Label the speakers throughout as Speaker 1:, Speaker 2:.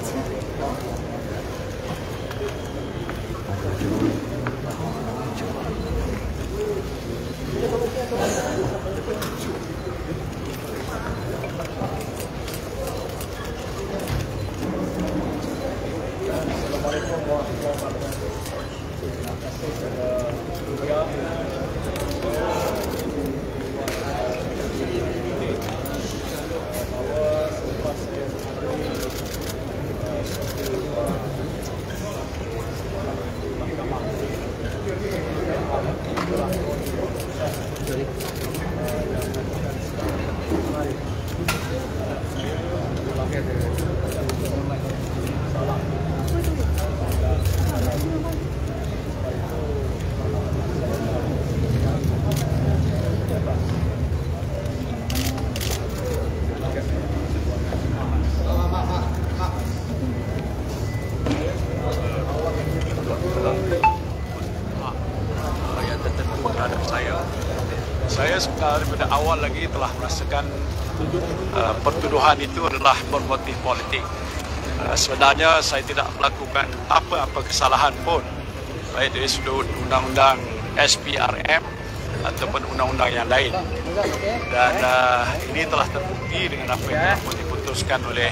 Speaker 1: Saya daripada awal lagi telah merasakan pertuduhan itu adalah bermotif politik. Sebenarnya saya tidak melakukan apa-apa kesalahan pun, baik dari sudut undang-undang SPRM ataupun undang-undang yang lain. Dan ini telah terbukti dengan apa yang telah diputuskan oleh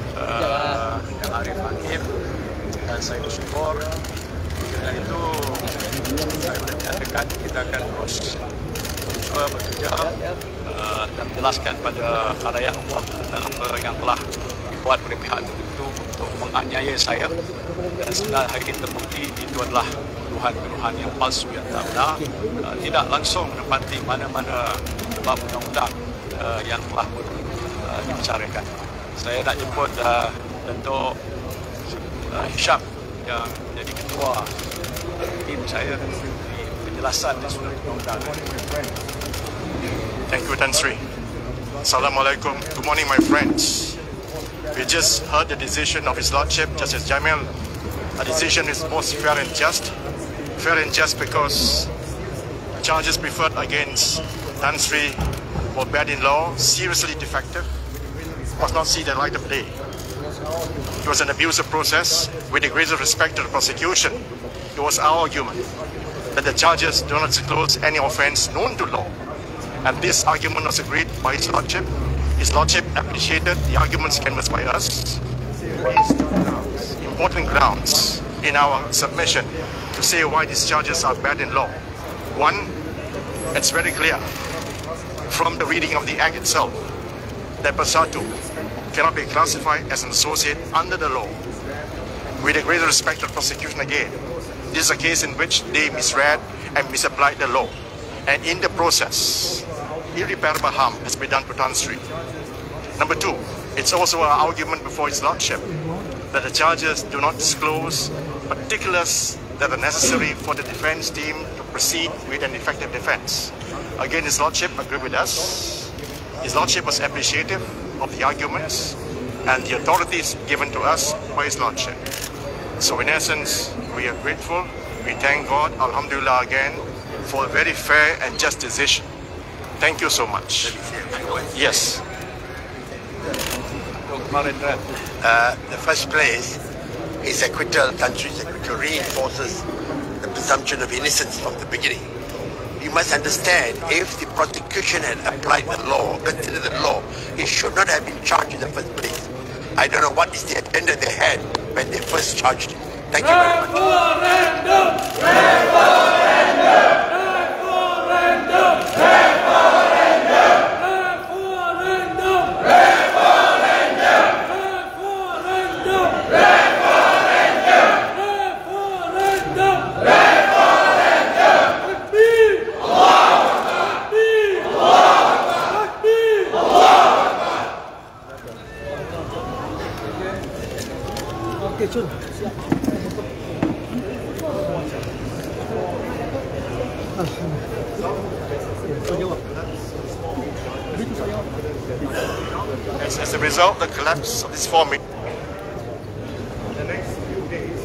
Speaker 1: Yang Arif Hakim, dan saya bersyukur. Dengan itu saya menyatakan kita akan terus bekerja dan menjelaskan pada khalayak umum tentang apa yang telah buat oleh pihak tertentu untuk menganiaya saya. Dan sebenarnya hari ini terbukti itu adalah tuduhan-tuduhan yang palsu, yang tak benar, tidak langsung menepati mana-mana bab undang-undang yang telah dibicarakan. Saya nak jemput Datuk Hisham yang jadi ketua tim saya dan penjelasan di sudut undang-undang.
Speaker 2: Thank you, Tan Sri. Assalamualaikum. Good morning, my friends. We just heard the decision of His Lordship, Justice Jamil. A decision is most fair and just. Fair and just because charges preferred against Tan Sri were bad in law, seriously defective, must not see the light of day. It was an abusive process. With the greatest respect to the prosecution, it was our argument that the charges do not disclose any offence known to law. And this argument was agreed by His Lordship. His Lordship appreciated the arguments canvassed by us. Raised two grounds, important grounds in our submission to say why these charges are bad in law. One, it's very clear from the reading of the Act itself that Bersatu cannot be classified as an associate under the law. With the greater respect to the prosecution again, this is a case in which they misread and misapplied the law. And in the process, irreparable harm has been done to Tan Sri. Number two, it's also an argument before His Lordship that the charges do not disclose particulars that are necessary for the defence team to proceed with an effective defence. Again, His Lordship agreed with us. His Lordship was appreciative of the arguments and the authorities given to us by His Lordship. So in essence, we are grateful. We thank God, Alhamdulillah again, for a very fair and just decision. Thank you so much. Yes.
Speaker 3: The first place is acquittal. Tan Sri's acquittal reinforces the presumption of innocence from the beginning. You must understand, if the prosecution had applied the law, considered the law, he should not have been charged in the first place. I don't know what is the agenda they had when they first charged him. Thank you very much.
Speaker 4: Referendum! Referendum! Referendum!
Speaker 2: As a result of the collapse of this forming, the next few days,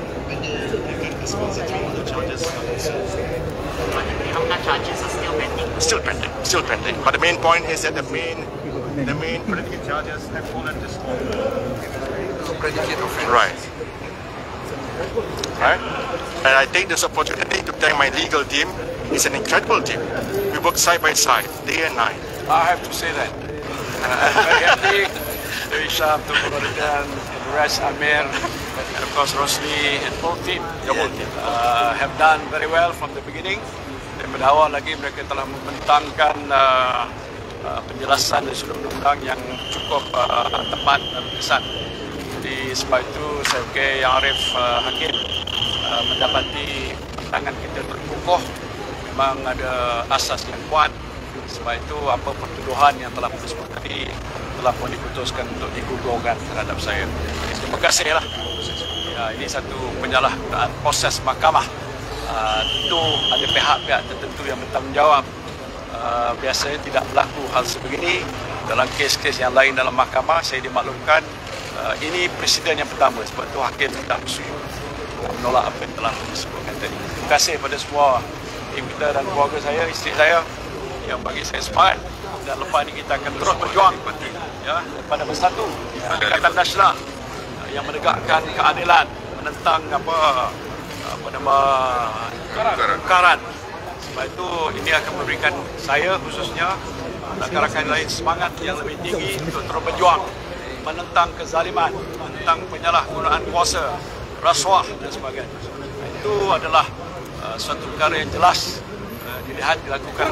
Speaker 5: charges are still pending.
Speaker 2: Still pending. Still pending. But the main point is that the main predicate charges have fallen this
Speaker 3: Predicate offense.
Speaker 2: Right. Right. And I take this opportunity to thank my legal team. It's an incredible team. We work side by side, day and night.
Speaker 1: I have to say that. I'm very happy. Dewi Shah, Tuan Nordin, Rez Amir, and of course Rosli and whole team. Have done very well from the beginning. Daripada awal lagi mereka telah membentangkan penjelasan dari sudut undang yang cukup tepat dan kesan. Jadi sebab itu saya fikir Yang Arif Hakim mendapati pandangan kita terkukuh, memang ada asas yang kuat. Sebab itu apa pertuduhan yang telah disepakati telah pun diputuskan untuk digugurkan terhadap saya. Terima kasihlah. Ya, ini satu penyalahgunaan proses mahkamah. Tentu ada pihak-pihak tertentu yang bertanggungjawab. Biasanya tidak berlaku hal sebegini. Dalam kes-kes yang lain dalam mahkamah saya dimaklumkan ini presiden yang pertama, sebab itu hakim tidak bersetuju menolak apa yang telah disebutkan tadi. Terima kasih kepada semua tim kita dan keluarga saya, isteri saya yang bagi saya semangat, dan lepas ini kita akan terus berjuang ya, pada bersatu Pakatan Nasional yang menegakkan keadilan, menentang apa nama kemungkaran. Sebab itu ini akan memberikan saya khususnya rakan-rakan lain semangat yang lebih tinggi untuk terus berjuang menentang kezaliman, menentang penyalahgunaan kuasa, rasuah dan sebagainya. Itu adalah suatu perkara yang jelas dilihat dilakukan.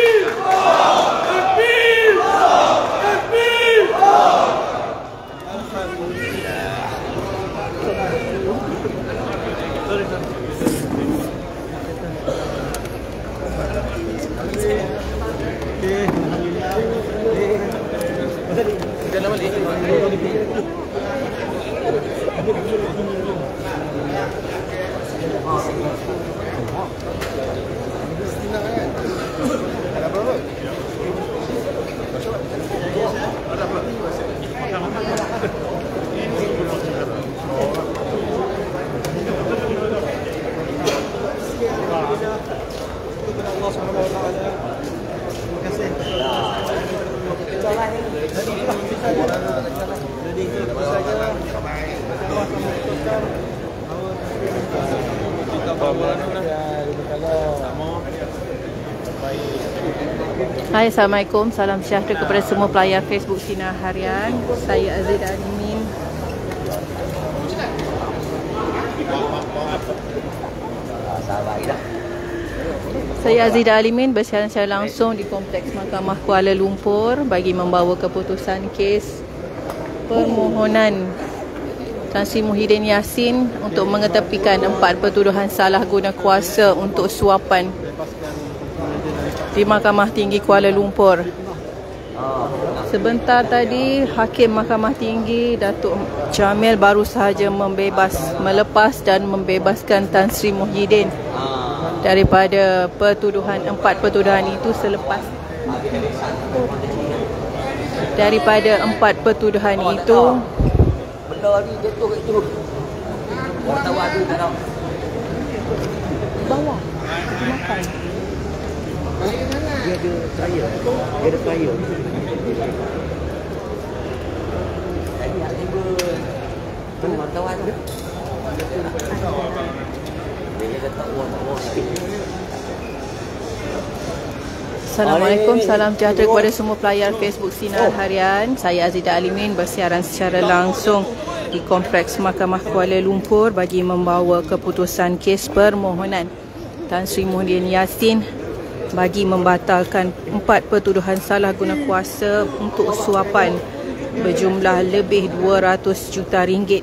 Speaker 5: Hai, Assalamualaikum. Salam sejahtera kepada semua pelayar Facebook Sinar Harian. Saya Azidah Alimin. Saya Azidah Alimin bersiaran secara langsung di Kompleks Mahkamah Kuala Lumpur bagi membawa keputusan kes permohonan Tan Sri Muhyiddin Yassin untuk mengetepikan 4 pertuduhan salah guna kuasa untuk suapan di Mahkamah Tinggi Kuala Lumpur. Sebentar tadi Hakim Mahkamah Tinggi Datuk Jamil baru sahaja melepas dan membebaskan Tan Sri Muhyiddin daripada pertuduhan 4 pertuduhan itu selepas daripada 4 pertuduhan itu
Speaker 6: benda ni jatuh kat situ. Wartawan tu tak tahu.
Speaker 5: Bawah makan.
Speaker 6: Dia ada trial. Dia ada trial. Tadi nak tiba tu wartawan tu. Dia kata wah sikit.
Speaker 5: Assalamualaikum, salam sejahtera kepada semua pelayar Facebook Sinar Harian. Saya Azidah Alimin bersiaran secara langsung di Kompleks Mahkamah Kuala Lumpur bagi membawa keputusan kes permohonan Tan Sri Muhyiddin Yassin bagi membatalkan 4 pertuduhan salah guna kuasa untuk suapan berjumlah lebih 200 juta ringgit.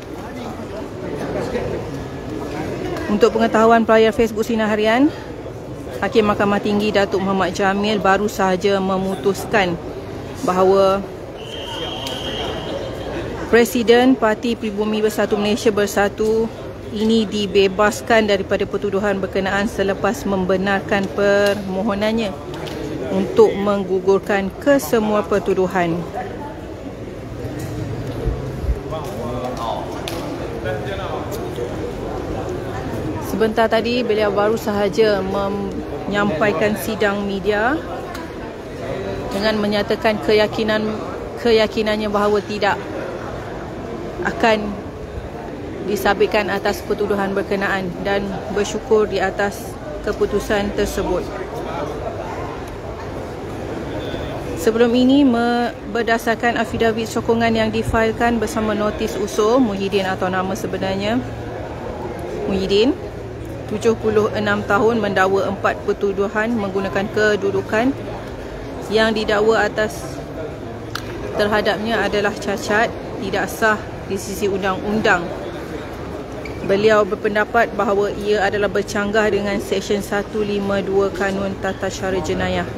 Speaker 5: Untuk pengetahuan pelayar Facebook Sinar Harian, Hakim Mahkamah Tinggi Datuk Muhammad Jamil baru sahaja memutuskan bahawa Presiden Parti Pribumi Bersatu Malaysia Bersatu ini dibebaskan daripada pertuduhan berkenaan selepas membenarkan permohonannya untuk menggugurkan kesemua pertuduhan. Sebentar tadi beliau baru sahaja menyampaikan sidang media dengan menyatakan keyakinannya bahawa tidak akan disabitkan atas pertuduhan berkenaan dan bersyukur di atas keputusan tersebut. Sebelum ini, berdasarkan afidavit sokongan yang difailkan bersama notis usul, Muhyiddin atau nama sebenarnya Muhyiddin, 76 tahun, mendakwa 4 pertuduhan menggunakan kedudukan yang didakwa atas terhadapnya adalah cacat, tidak sah di sisi undang-undang. Beliau berpendapat bahawa ia adalah bercanggah dengan Seksyen 152 Kanun Tata Cara Jenayah.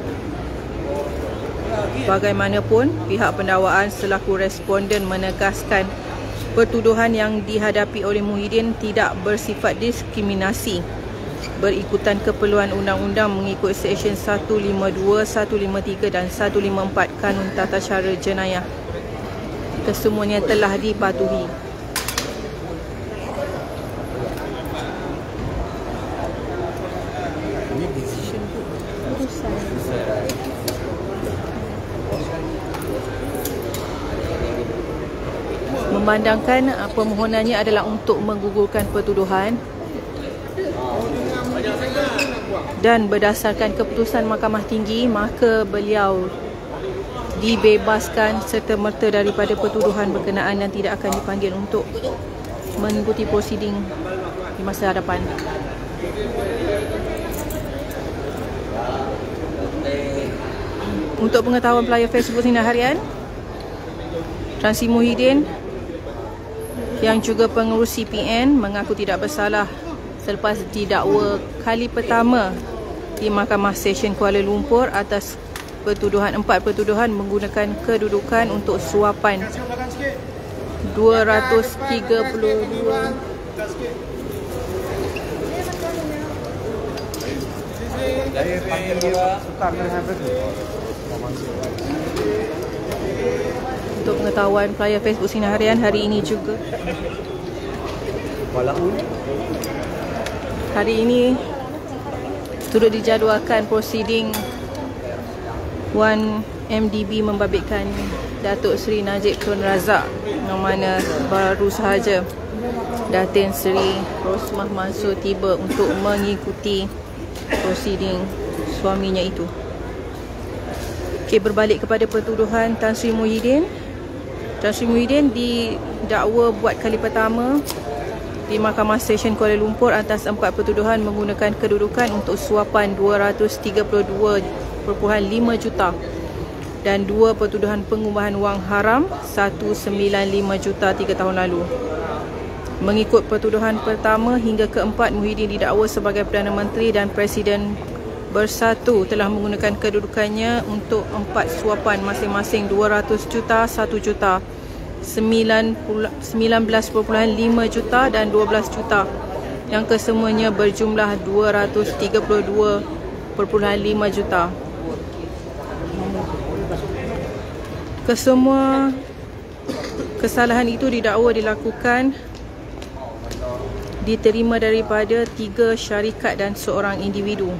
Speaker 5: Bagaimanapun, pihak pendakwaan selaku responden menegaskan pertuduhan yang dihadapi oleh Muhyiddin tidak bersifat diskriminasi berikutan keperluan undang-undang mengikut Seksyen 152, 153 dan 154 Kanun Tata Cara Jenayah. Kesemuanya telah dipatuhi. Memandangkan permohonannya adalah untuk menggugurkan pertuduhan dan berdasarkan keputusan Mahkamah Tinggi, maka beliau dibebaskan serta-merta daripada pertuduhan berkenaan dan tidak akan dipanggil untuk mengikuti prosiding di masa hadapan. Untuk pengetahuan pelayar Facebook Sinar Harian, Tan Sri Muhyiddin yang juga pengurus CPN mengaku tidak bersalah selepas didakwa kali pertama di Mahkamah Session Kuala Lumpur atas pertuduhan 4 pertuduhan menggunakan kedudukan untuk suapan 232 Untuk pengetahuan pelayar Facebook Sinar Harian, hari ini juga turut dijadualkan prosiding 1MDB membabitkan Datuk Seri Najib Tun Razak, yang mana baru sahaja Datin Seri Rosmah Mansur tiba untuk mengikuti prosiding suaminya itu. Okey, berbalik kepada pertuduhan Tan Sri Muhyiddin. Tan Sri Muhyiddin didakwa buat kali pertama di Mahkamah Session Kuala Lumpur atas 4 pertuduhan menggunakan kedudukan untuk suapan 232.5 juta dan 2 pertuduhan pengubahan wang haram 195 juta 3 tahun lalu. Mengikut pertuduhan pertama hingga keempat, Muhyiddin didakwa sebagai Perdana Menteri dan Presiden bersatu telah menggunakan kedudukannya untuk 4 suapan masing-masing 200 juta, 1 juta, 19.5 juta dan 12 juta, yang kesemuanya berjumlah 232.5 juta. Kesemua kesalahan itu didakwa dilakukan diterima daripada 3 syarikat dan seorang individu.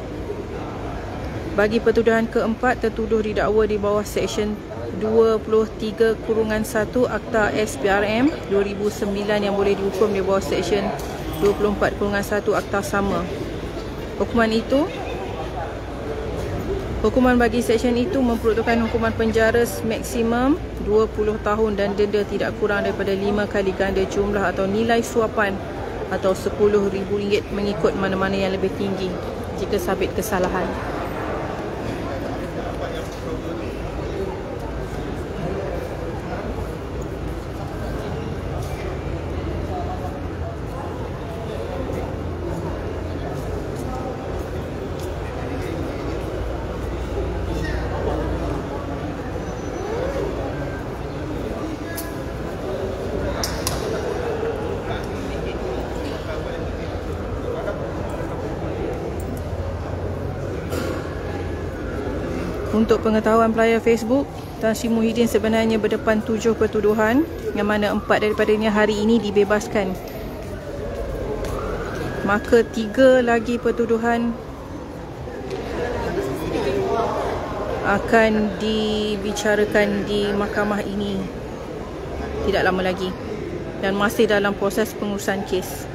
Speaker 5: Bagi pertuduhan keempat, tertuduh didakwa di bawah Seksyen 23-1 Akta SPRM 2009 yang boleh dihukum di bawah Seksyen 24-1 Akta sama. Hukuman bagi seksyen itu memperuntukkan hukuman penjara maksimum 20 tahun dan denda tidak kurang daripada 5 kali ganda jumlah atau nilai suapan atau RM10,000 mengikut mana-mana yang lebih tinggi jika sabit kesalahan. Untuk pengetahuan pelayar Facebook, Tan Sri Muhyiddin sebenarnya berdepan 7 pertuduhan, yang mana 4 daripadanya hari ini dibebaskan. Maka 3 lagi pertuduhan akan dibicarakan di mahkamah ini tidak lama lagi dan masih dalam proses pengurusan kes.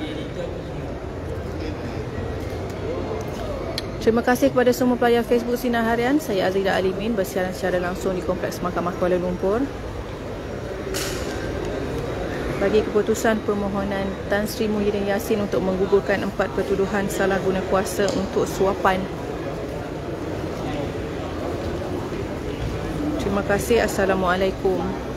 Speaker 5: Terima kasih kepada semua pelajar Facebook Sinar Harian. Saya Azida Alimin bersiaran secara langsung di Kompleks Mahkamah Kuala Lumpur bagi keputusan permohonan Tan Sri Muhyiddin Yassin untuk menggugurkan 4 pertuduhan salah guna kuasa untuk suapan. Terima kasih. Assalamualaikum.